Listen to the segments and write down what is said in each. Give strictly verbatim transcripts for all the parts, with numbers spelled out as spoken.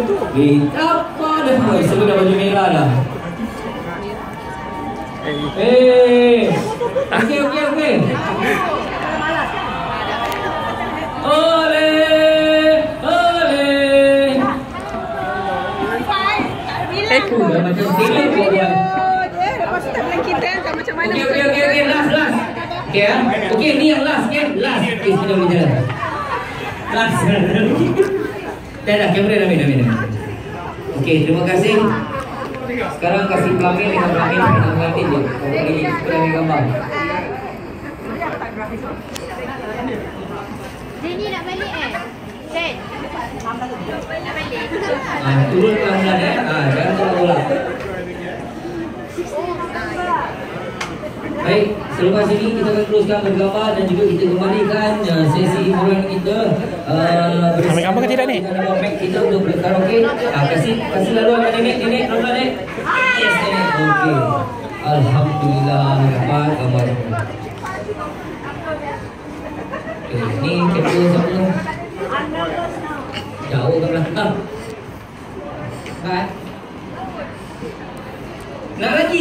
Apa dah? Oh, sebelum dah baju merah dah. Eh, okey okey okey. Ole, ole. Eh, Dah macam sini dia. lepas tu tak bilang kita tak macam mana. Okey okey okey okey last last. Okey ah. Okey ni yang last okey. Last. Okey sudah berjalan. Last. Dah dah kamera dah dah dah. Okey terima kasih. Sekarang kasih Kamil dengan Kamil dengan Kamil je. Ini kita ambil gambar. Jenny nak balik eh? Sen. Nak balik. Ah turun pelan-pelan eh. Ah jangan bola. Baik, selepas ini kita akan teruskan bergambar dan juga kita kembalikan uh, sesi hiburan kita. Uh, Ambil gambar ke tidak ni? Mic kita untuk berkaraoke. Ah kasih kasih lalu kat nenek nenek nombor nenek. Yes nenek. Okey. Alhamdulillah dapat gambar. Okay, ni kamera siapa? Jauh ke belakang. Baik. Nak lagi?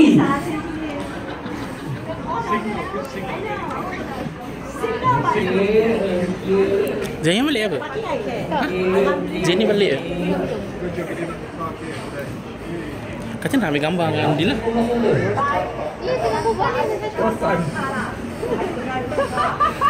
Jenny balik apa? Jenny balik ke? Kata nak ambil gambar dengan Andi lah. Ini tengah buat.